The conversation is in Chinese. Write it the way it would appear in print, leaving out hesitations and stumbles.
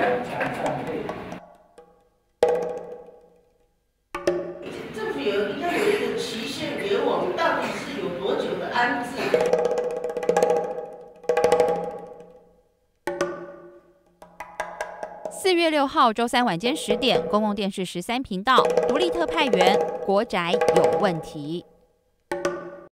政府要有一个期限给我们，到底是有多久的安置？ 4月6号周三晚间10点，公共电视13频道独立特派员国宅有问题。